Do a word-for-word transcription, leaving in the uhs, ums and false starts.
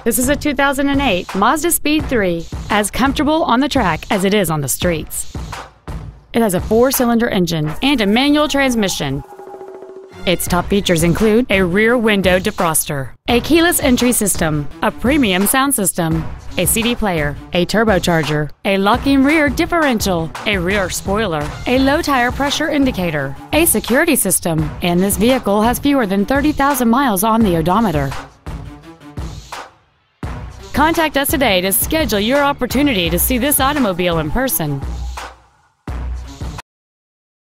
This is a two thousand eight Mazda Speed three, as comfortable on the track as it is on the streets. It has a four-cylinder engine and a manual transmission. Its top features include a rear window defroster, a keyless entry system, a premium sound system, a C D player, a turbocharger, a locking rear differential, a rear spoiler, a low tire pressure indicator, a security system, and this vehicle has fewer than thirty thousand miles on the odometer. Contact us today to schedule your opportunity to see this automobile in person.